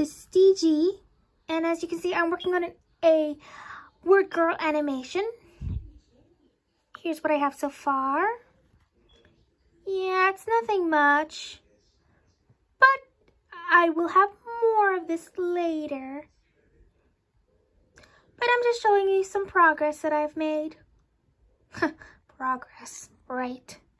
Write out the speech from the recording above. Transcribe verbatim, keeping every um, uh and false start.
this is D G, and as you can see, I'm working on an, a Wordgirl animation. Here's what I have so far. Yeah, it's nothing much, but I will have more of this later. But I'm just showing you some progress that I've made. Progress, right?